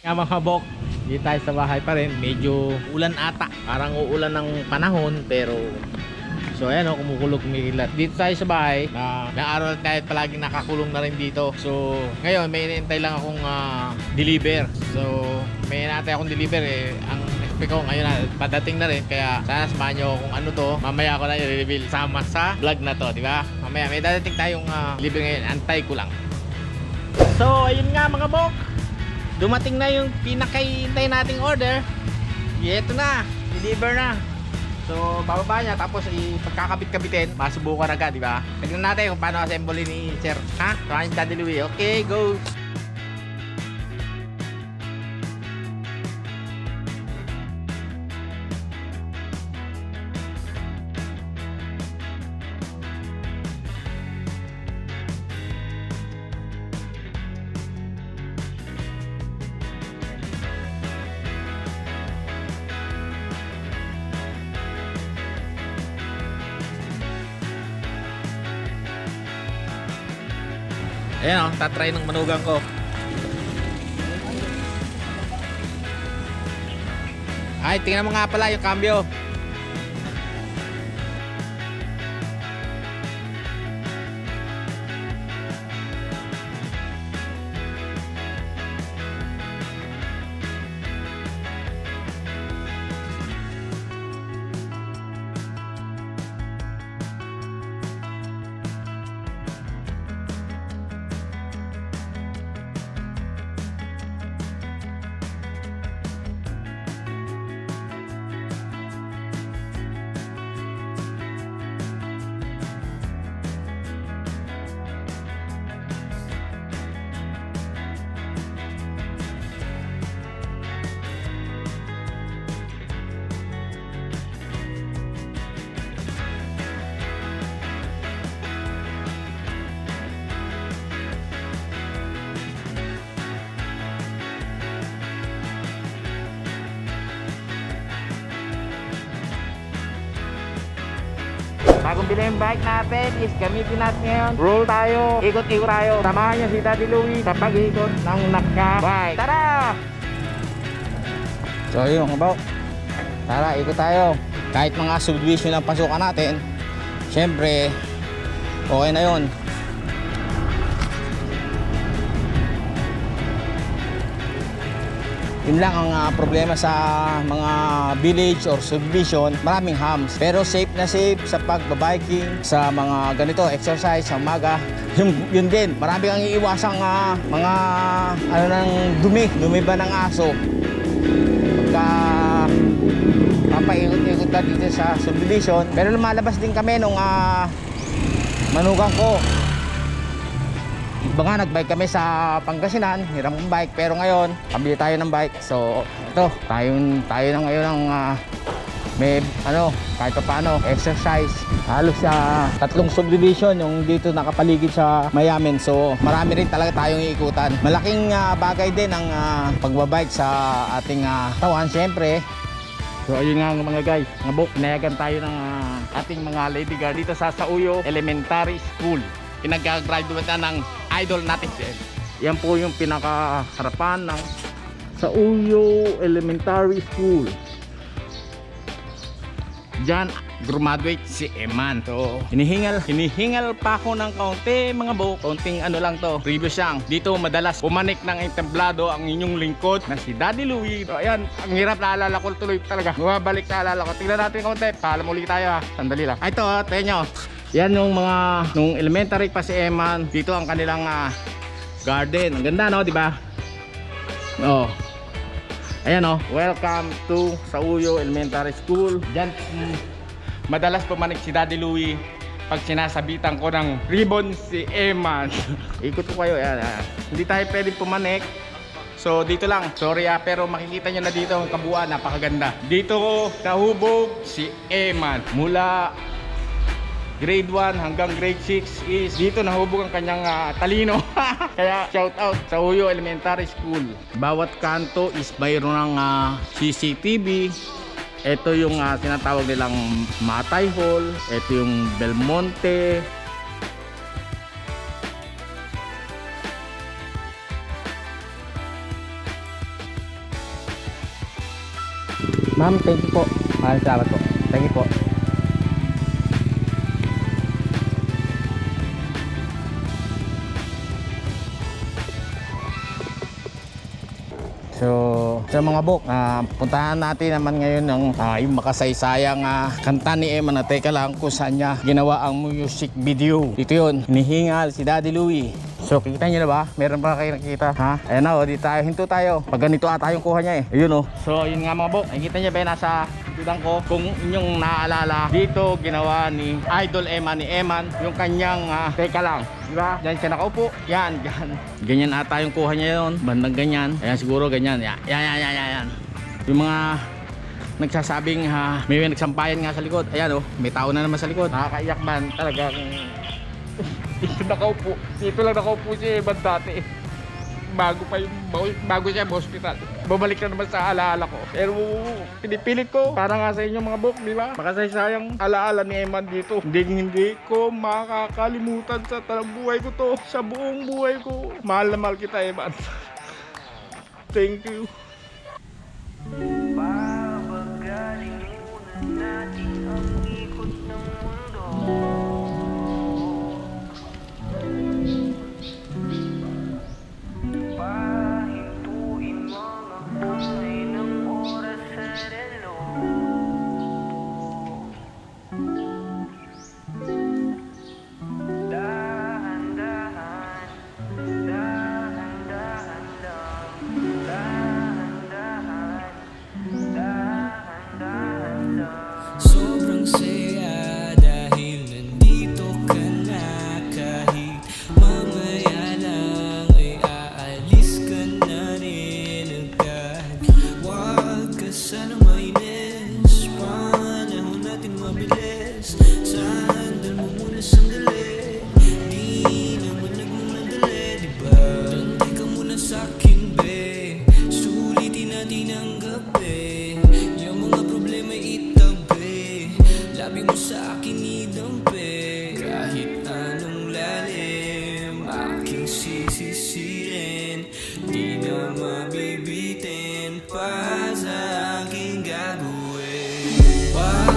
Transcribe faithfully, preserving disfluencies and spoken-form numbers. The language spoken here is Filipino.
Ah, mga bok, hindi tayo sa bahay pa rin. Medyo ulan ata. Parang uulan ng panahon, pero so ayan o, kumukulog, kumikilat. Dito tayo sa bahay na na-araw tayo palaging nakakulong na rin dito. So ngayon may inintay lang akong uh, deliver. So may inintay akong deliver eh. Ang expect ko ngayon na padating na rin. Kaya sana samahan nyo kung ano to. Mamaya ko na i-reveal sama sa vlog na to, di ba? Mamaya may dadating tayong uh, deliver ngayon. Antay ko lang. So ayun nga mga bok, dumating na yung pinakaintay nating order. Ito na, deliver na. So bababa niya, tapos ipagkakabit-kabitin, masubukan agad, di ba? Tignan natin kung paano assembly ni Sir. Ha? Ryan Daddy Louie. Okay, go! Ayan o, tatry ng manugang ko. Ay, tingnan mo nga pala yung cambio. Bagong bilhin yung bike natin is gamitin natin ngayon. Roll tayo, ikot-ikot tayo. Samahan niyo si Daddy Louie sa pag-ikot ng naka-bike. Tara! So yun mga bok, tara, ikot tayo. Kahit mga subdivision ang pasukan natin, syempre okay na yun. Yun lang ang uh, problema sa mga village or subdivision, maraming hams. Pero safe na safe sa pagbabiking, sa mga ganito, exercise sa umaga. Yun, yun din, marami kang iiwasang uh, mga ano ng dumi, dumi ba ng aso. Pagka papaikot-ikot ka dito sa subdivision. Pero lumalabas din kami nung uh, manugang ko. Iba nga, nag-bike kami sa Pangasinan, hiram ng bike, pero ngayon pabili tayo ng bike. So ito, tayo, tayo na ngayon ang uh, may ano, kahit pa paano exercise. Halos sa uh, tatlong subdivision yung dito nakapaligid sa Mayamin. So marami rin talaga tayong iikutan. Malaking uh, bagay din ang uh, pagbabike sa ating uh, tawan, syempre. So ayun nga mga guys, mga bok, nayagan tayo ng uh, ating mga lady guard dito sa Sauyo Elementary School. Pinag-graduate na ng idol natin. Yan po yung pinakaharapan ng Sauyo Elementary School. Diyan graduate si Eman. So hinihingal, hinihingal pa ako ng kaunti mga bok. Kaunting ano lang to, previous lang. Dito madalas pumanik ng entemblado ang inyong lingkod na si Daddy Louie. So ayan, ang hirap, naalala ko tuloy talaga. Bumabalik naalala ko. Tingnan natin kaunti. Paalam ulit tayo ha. Sandali lang. Ito, tayo nyo. Yan yung mga nung elementary pa si Eman. Dito ang kanilang uh, garden. Ang ganda no, di ba? Oh. Ayan oh. Welcome to Sauyo Elementary School. Diyan um, madalas pumanik si Daddy Louie pag sinasabitan ko ng ribbon si Eman. Ikot ko kayo. Ayan, ayan. Hindi tayo pwedeng pumanik. So dito lang. Sorry ah, pero makikita nyo na dito ang kabuuan. Napakaganda. Dito nahubog si Eman. Mula grade one hanggang grade six is dito nahubog ang kanyang uh, talino. Kaya shout out sa Sauyo Elementary School. Bawat kanto is mayroon ng uh, C C T V. Ito yung uh, tinatawag nilang Matay Hall. Ito yung Belmonte. Ma'am, thank you po. Maraming salamat po. Thank you po. So, sa mga bok, uh, puntahan natin naman ngayon ng uh, yung makasaysayang uh, kanta ni Eman na Teka Lang, kung saan niya ginawa ang music video. Ito yun, Hinihingal si Daddy Louie. So, kita niyo na ba? Meron pa kayo nakikita? Ha? Ayan na, o, di tayo, hinto tayo. Pag ganito ata yung kuha niya eh. Ayun o. So, yun nga mga bok. Nakikita niyo ba, nasa bidang ko. Kung inyong naaalala, dito ginawa ni Idol Eman, ni Eman, yung kanyang uh, Teka Lang. Diba? Diyan siya nakaupo. Yan, yan. Ganyan ata yung kuha niya yun. Bandang ganyan. Ayan, siguro ganyan. Yan, yan, yan, yan, yan. Yung mga nagsasabing ha, may nagsampayan nga sa likod. Ayan oh, may tao na naman sa likod. Nakakaiyak man talagang. Dito nakaupo. Dito lang nakaupo si Eman dati. Bago pa yung, bago siya sa hospital. Babalik na naman sa alaala ko. Pero pinipilit ko para nga sa inyo mga bok, di ba? Makasaysayang alaala ni Eman dito. Hindi hindi ko makakalimutan sa talang buhay ko to. Sa buong buhay ko. Mahal na mahal kita, Eman. Thank you. Babagaling muna natin ang ikot ng mundo. Pahintuin mga buhay ng oras sa relo. Dahan-dahan, dahan-dahan lang. Dahan-dahan, dahan-dahan lang. Sobrang saya dahil nandito ka na. Kahit mamaya lang ay aalis ka na rin agad. Huwag ka sana mainis, panahon natin mabilis. Sandal mo muna sandali, di naman nagmamadali, diba? Tantay ka muna sa'kin, be. Sulitin natin ang gabi. Yung mga problema itabi, labi mo sa akin idampi. Kahit anong lalim, aking sisisirin, di na mabibitin pa sa aking gagawin.